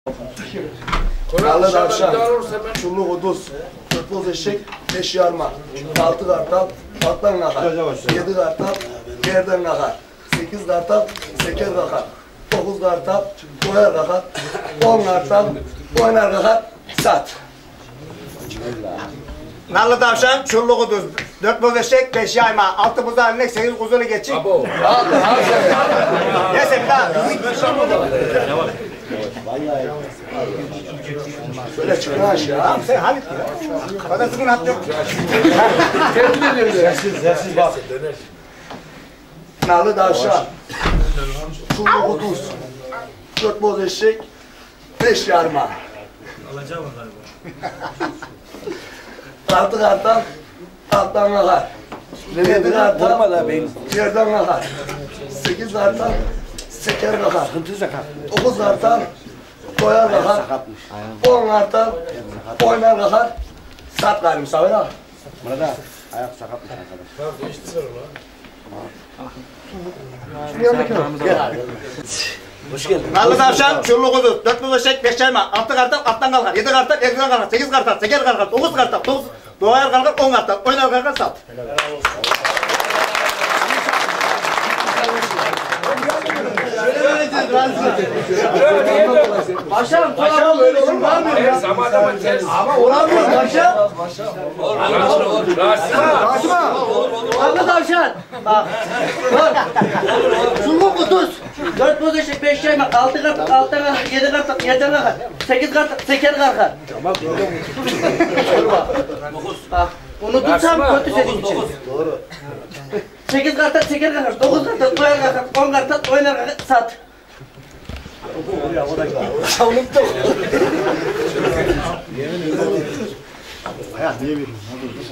Kralı Davşan, Çullu Kuduz, Kırpız Eşek, 5 yarma, 6 kartal, alttan kakar, 7 kartal, yerden kakar, 8 kartal, seker kakar, 9 kartal, koyar kakar, 10 kartal, oynar kakar, sat. Nallı Tavşan, Çullu Kuduz, 4 boz eşek, 5 yayma, 6 buzağı inek, 8 kuzunu geçik. Neyse bir daha. Şöyle çıkın aşağı. Tamam sen Halit ya. Bana sıkın at yok. Yersiz bak. Nallı Davşan, Çullu Kuduz, 4 boz eşek, 5 yarma. Alacağım galiba. 6 kartal, alttan kakar. 7 kartal, yerden kakar. 8 kartal, seker kakar. 9 kartal, koyar kakar. 10 kartal, oynar kakar. Sat gayrı misafir ha. Burada ayak sakatmış arkadaş. Tamam değiştiler onu. Şunu yanındaki gel abi. Hoş geldin. Nallı Tavşan, Çullu Kuduz, 4 boz eşek, 5 yayma, 6 kartal, alttan kalkar, 7 kartal, ekran kalkar, 8 kartal, seker kalkar, 9 kartal, 9 doğayar kalkar, 10 kartal, oynar kalkar, sat. Başarım, başarım öyle olur mu? Ama olamıyor başarım. Raşma. Nallı Tavşan. Bak. Bak. Çullu Kuduz. 4 boz eşek, 5 yayma, 6 kartal, alttan kalkar, 7 kartal, yerden kalkar, 8 kartal, seker kalkar. Tamam. Bak. Bunu tutsam kötü senin için. Doğru. 8 kartal, seker kalkar, 9 kartal, koyar kalkar, 10 kartal, oynar kalkar, sat. Unuttum. Ayak niye veriyorsun?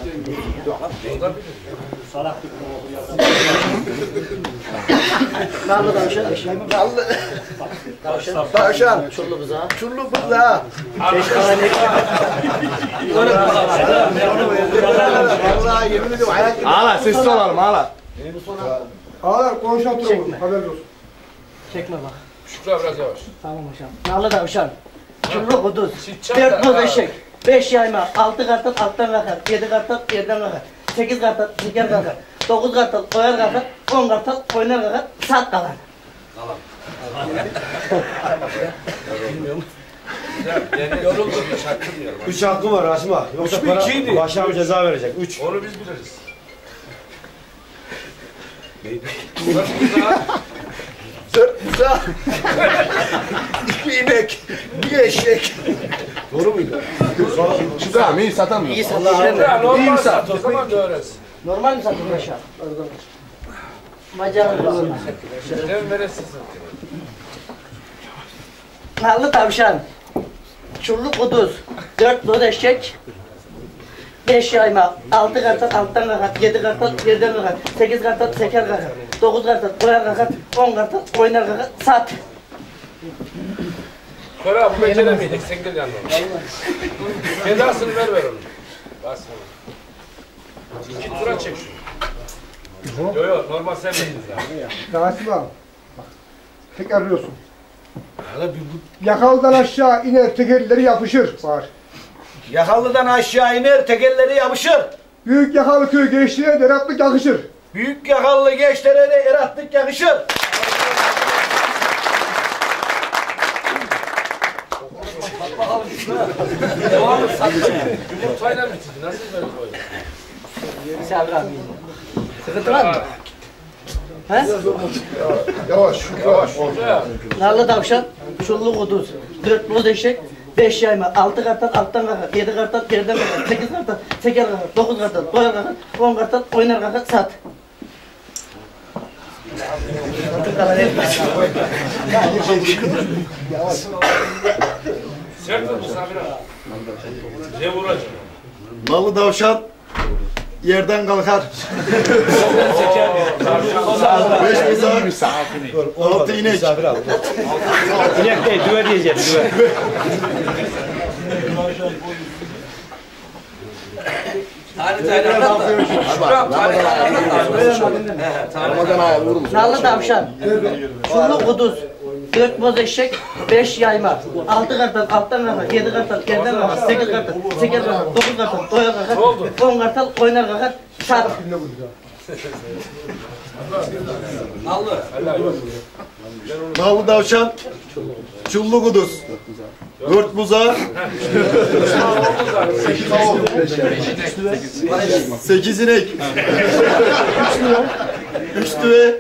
Nallı Tavşan. Nallı. Tavşan. Çullu buzağı. Çullu buzağı. 5 tane. Vallahi yemin ediyorum ayak gibi. Ağla, sessiz olalım, ağla. Ağlar konuşan duralım. Haberiniz olsun. Çekme bak. Şükrü biraz yavaş. Tamam hocam. Nallı Tavşan. Çullu Kuduz. 4 boz eşek. 5 yayma. 6 kartal alttan kalkar. 7 kartal yerden kalkar. 8 kartal seker kalkar. 9 kartal koyar kalkar. 10 kartal oynar kalkar. Sat kalan. Yoruldum hiç hakkım 3 hakkı var Raşma. Yoksa para başına bir ceza verecek. 3. Onu biz biliriz. Buzağı. 2 inek. 1 eşek. Doğru muydu? Şu da iyi satamıyor. İyi satıyor. Normal sat o zaman da öğrensin. Normal mi satıyorsun aşağı? Macarın normal. Ne veresin Nallı Tavşan. Çullu Kuduz. 4 boz eşek. 5 yayma. 6 kartal alttan kalkar. 7 kartal yerden kalkar. 8 kartal seker kalkar. 9 kartal koyar kalkar. 10 kartal oynar kalkar. Sat. Kora bu beceremeyecek sen gel yanına. Cezasını ver onu. Bas onu. 2 tura çek şunu. Yo yo normal sen veriniz abi. Rasim abi. Bak. Tekrarlıyorsun. Yakaldan aşağı iner tekerleri yapışır var. Yakallıdan aşağı iner, tekerleri yapışır. Büyük yakalı köy gençliğe de eratlık yakışır. Büyük yakallı gençlere de eratlık yakışır. Yumurtayla mı çizdi? Nasıl böyle koydun? Misafir abi. Sıkıntı var mı? He? Yavaş. Yavaş. Nallı Tavşan. Çullu Kuduz. 4 boz eşek. 5 yayma. 6 kartal alttan kalkar. 7 kartal yerden kalkar. 8 kartal seker kalkar. 9 kartal koyar kalkar. 10 kartal oynar kalkar. Sat. Sert mi misafir abi? Ne vuracak? Nallı Davşan. Yerden kalkar. 5 buzağı. 6 inek. İnek değil, düve diyeceğim, düve. Ramazan ayı vurmuş. Nallı Tavşan. Çullu Kuduz. 4 boz eşek, 5 yayma, 6 kartal alttan kalkar, 7 kartal yerden kalkar, 8 kartal, 8 kartal, 9 kartal doyar kalkar, 10 kartal oynar kalkar, sat. Nallı tavşan, çullu kuduz, 4 buza, 8 inek, 3 düve,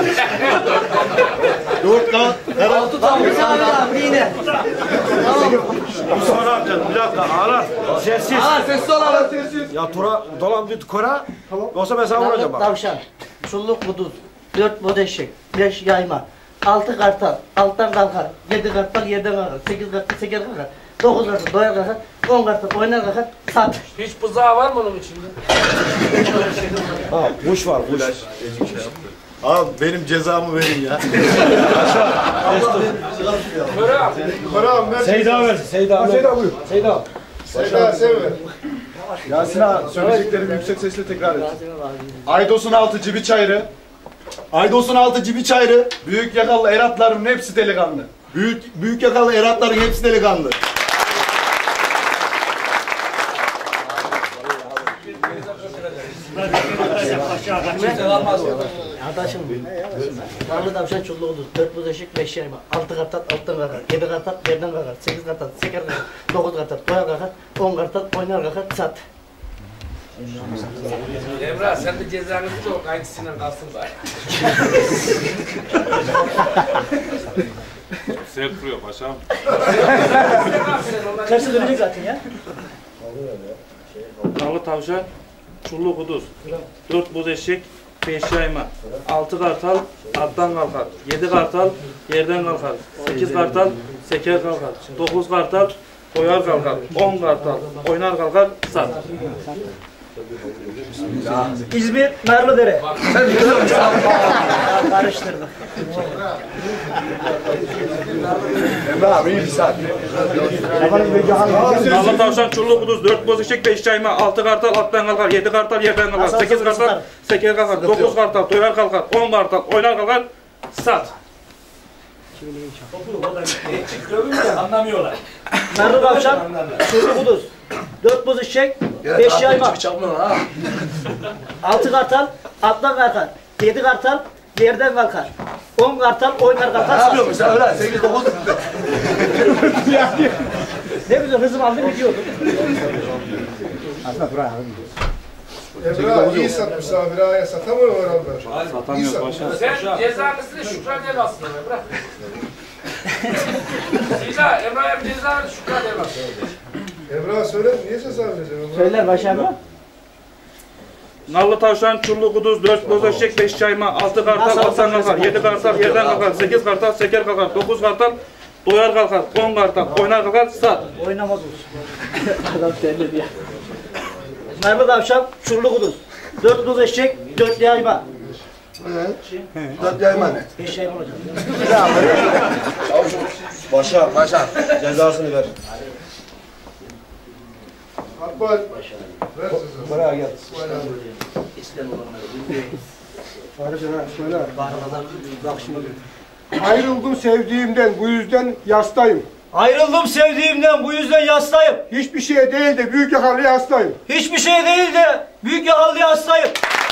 4 kan, 6 tavuk abi yine. Mustafa ne yapacaksın? Bir dakika ağlar. Sessiz. Sessiz olalım sessiz. Ya tura dolan bir kora. Yoksa ben sana vuracağım bak. Tavşan, çulluk kuduz, 4 boz eşek, 5 yayma, 6 kartal alttan kalkar, 7 kartal yerden kalkar, 8 kartal seker kalkar, 9 kartal doyar kalkar, 10 kartal oynar kalkar, sat. Hiç bızağı var mı onun içinde? Ha, kuş var kuş. Abi benim cezamı verin ya. Köre abi. Karam ver. Seyda versin. Seyda. Seyda buyur. Seyda. Seyda sen ver. Yasin ağa söyleyeceklerimi yüksek sesle tekrar et. Aydos'un altı cibi çayrı. Aydos'un altı cibi çayrı. Büyük yakalı eratların hepsi delikanlı. Büyük yakalı eratların hepsi delikanlı. Arkadaşım, Nallı tavşan çullu kuduz, 4 boz eşek, 5 yayma, 6 kartal alttan kalkar, 7 kartal yerden kalkar, 8 kartal seker kalkar, 9 kartal doyar kalkar, 10 kartal oynar kalkar, sat. Emrah sen de cezanızı da o kayıtısıyla kalsın bari. Sert duruyor paşam. Tersi dönecek zaten ya. Nallı tavşan, çullu kuduz, 4 boz eşek, 5 yayma, 6 kartal alttan kalkar, 7 kartal yerden kalkar, 8 kartal seker kalkar, 9 kartal doyar kalkar, 10 kartal oynar kalkar, sat. İzmir, Narlıdere. Karıştırdık. Emre abi iyi bir saat. Nallı tavşan, çullu kuduz, 4 boz eşek, 5 yayma, 6 kartal alttan kalkar, 7 kartal yerden kalkar, 8 kartal seker kalkar, 9 kartal doyar kalkar, 10 kartal oynar kalkar, sat. Anlamıyorlar. Narlı tavşan, çullu kuduz, 4 boz eşek, 5 yayma, 6 kartal alttan kalkar, 7 kartal yerden kalkar, 10 kartal oynar kalkar, sat. Öyle 8 9 Ne güzel hızım aldı gidiyordu. Emre iyi satmış abi. Ağaya satamıyor herhalde. Satamıyor paşam. Sen cezanızı Şükran Elbası'na ver, bırak. Sida, Emrah'ya cezanı Şükran Elbası'na ver. Emre söyle niye ceza vereceğim? Söyler başarılı. Nallı tavşan, çullu kuduz, 4 boz eşek, 5 yayma, 6 kartal alttan kalkar, 7 kartal yerden kalkar, 8 kartal seker kalkar, 9 kartal doyar kalkar, 10 kartal oynar kalkar, sat. Oynamaz olsun. Adam söyledi ya. Narlı tavşan, çullu kuduz, 4 boz eşek, 4 yayma. 4 yayma ne? 5 yayma olacak. Başar. Cezasını ver. Akbal. Ver ceza. Buraya gel. Söyle. Bak şimdi. Ayrıldım sevdiğimden bu yüzden yastayım. Ayrıldım sevdiğimden bu yüzden yastayım. Hiçbir şeye değil de büyük yakalıya hastayım. Hiçbir şey değil de büyük yakalıya hastayım.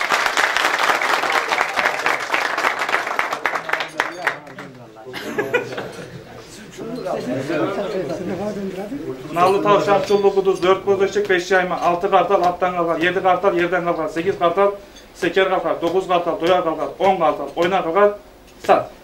Nallı tavşan, çullu kuduz, 4 boz eşek, 5 yayma, 6 kartal alttan kalkar, 7 kartal yerden kalkar, 8 kartal seker kalkar, 9 kartal doyar kalkar, 10 kartal oynar kalkar, sat.